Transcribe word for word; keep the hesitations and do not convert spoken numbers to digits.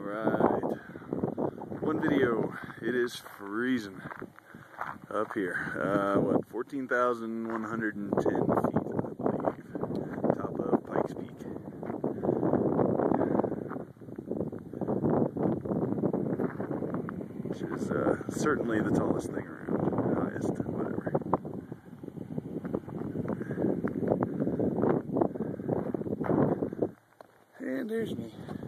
Alright, one video. It is freezing up here. Uh, what, fourteen thousand one hundred ten feet, I believe, top of Pike's Peak. Which is uh, certainly the tallest thing around, highest, whatever. And there's me.